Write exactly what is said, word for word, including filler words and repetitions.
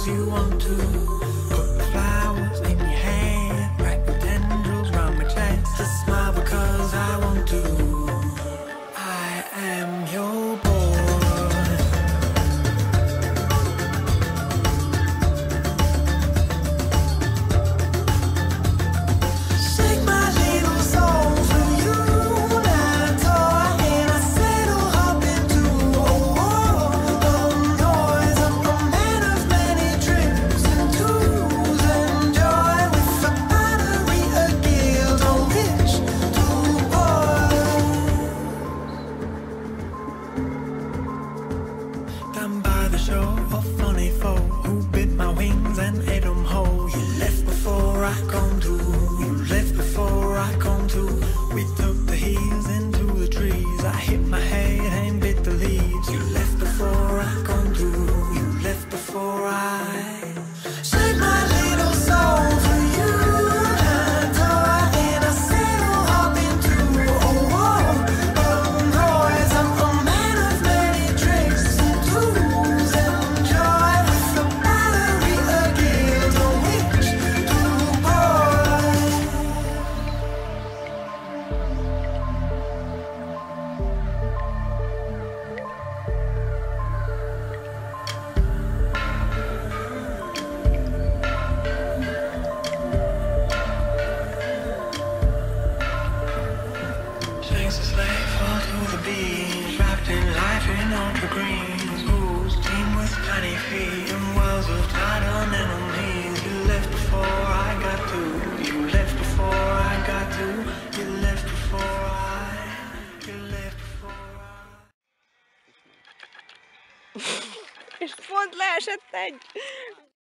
'cause you want to. Put the flowers in your hair, wrap the tendrils round my chest. Just smile because I want to. I am your boy. Down by the shore, a funny foe who bit my wings and ate them whole. You left before I come to. You left before I come to. We took the heels into the trees. I hit my head and bit the leaves. You left before I come to. You left before I save my little soul for you. Thanks a slave, fall to the beach, wrapped in life in ultra greens. Whose team with tiny feet and wells of tide on enemies. You left before I got to. You left before I got to. You left before I. You left before I. És pont leesett egy.